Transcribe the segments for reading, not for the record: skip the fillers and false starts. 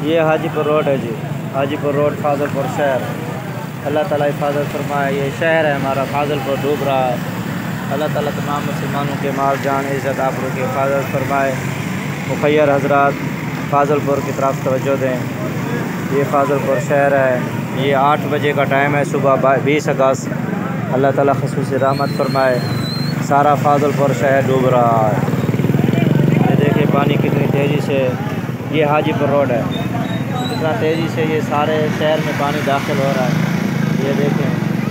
یہ حاجی پور روڈ ہے جی، حاجی پور روڈ فاضل پور شہر۔ اللہ تعالیٰ حفاظت فرمائے۔ یہ شہر ہے ہمارا فاضل پور ڈوب رہا ہے۔ اللہ تعالیٰ تمام مسلمانوں کے مال جان عزت آبرو کی حفاظت فرمائے۔ مخیر حضرات فاضل پور کی طرف توجہ دیں۔ یہ فاضل پور شہر ہے، یہ 8 بجے کا ٹائم ہے، صبح 20 اگست۔ اللہ تعالیٰ خصوصی رحمت فرمائے۔ سارا فاضل پور شہر ڈوب رہا ہے۔ یہ دیکھیں پانی کتنی تیزی سے، یہ حاجی پور روڈ ہے، کتنا تیزی سے یہ سارے شہر میں پانی داخل ہو رہا ہے۔ یہ دیکھیں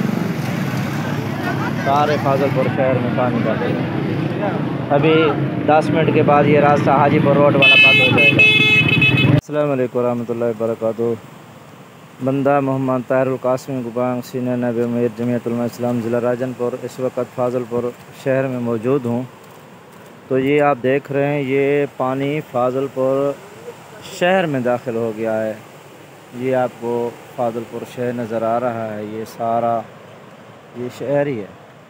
سارے فاضل پور شہر میں پانی داخل ہے۔ ابھی 10 منٹ کے بعد یہ راستہ حاجی پور روڈ والا بند ہو جائے گا۔ السلام علیکم ورحمۃ اللہ وبرکاتہ۔ بندہ محمد طاہر القاسمی گبانگ سینئر نائب امیر جمعیت علماء اسلام ضلع راجن پور۔ اس وقت فاضل پور شہر میں موجود ہوں۔ تو یہ آپ دیکھ رہے ہیں، یہ پانی فاضل پور شہر میں داخل ہو گیا ہے۔ یہ آپ کو فاضل پور شہر نظر آ رہا ہے، یہ سارا یہ شہر ہی ہے۔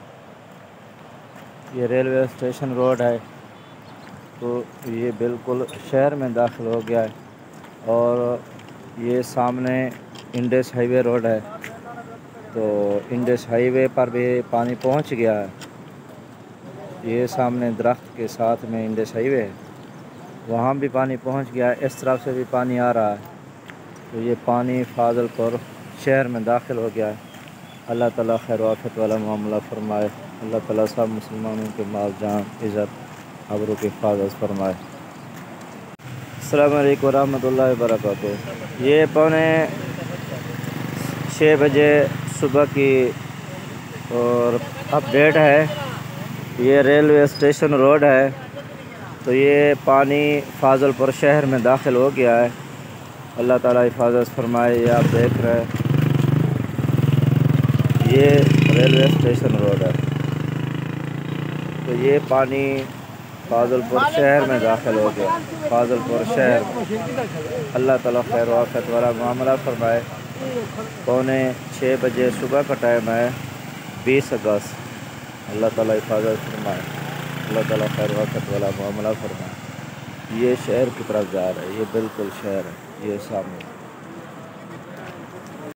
یہ ریلوے اسٹیشن روڈ ہے، تو یہ بالکل شہر میں داخل ہو گیا ہے۔ اور یہ سامنے انڈس ہائی وے روڈ ہے، تو انڈس ہائی وے پر بھی پانی پہنچ گیا ہے۔ یہ سامنے درخت کے ساتھ میں انڈس ہائی وے ہے، وہاں بھی پانی پہنچ گیا ہے۔ اس طرف سے بھی پانی آ رہا ہے، تو یہ پانی فاضل پور شہر میں داخل ہو گیا ہے۔ اللہ تعالیٰ خیر و عافیت والا معاملہ فرمائے۔ اللہ تعالیٰ سب مسلمانوں کے مال جان عزت آبرو کی حفاظت فرمائے۔ السلام علیکم ورحمۃ اللہ وبرکاتہ۔ یہ 5:45 بجے صبح کی اور اپڈیٹ ہے۔ یہ ریلوے اسٹیشن روڈ ہے، تو یہ پانی فاضل پور شہر میں داخل ہو گیا ہے۔ اللہ تعالیٰ حفاظت فرمائے۔ یہ آپ دیکھ رہے ہیں، یہ ریلوے اسٹیشن روڈ ہے، تو یہ پانی فاضل پور شہر میں داخل ہو گیا، فاضل پور شہر میں۔ اللہ تعالیٰ خیر و عافیت والا معاملہ فرمائے۔ 5:45 بجے صبح کا ٹائم ہے، 20 اگست۔ اللہ تعالیٰ حفاظت فرمائے۔ اللہ تعالیٰ خیر و عافیت والا معاملہ فرمائے۔ یہ شہر کی طرف جا رہا ہے، یہ بالکل شہر ہے، یہ سامنے۔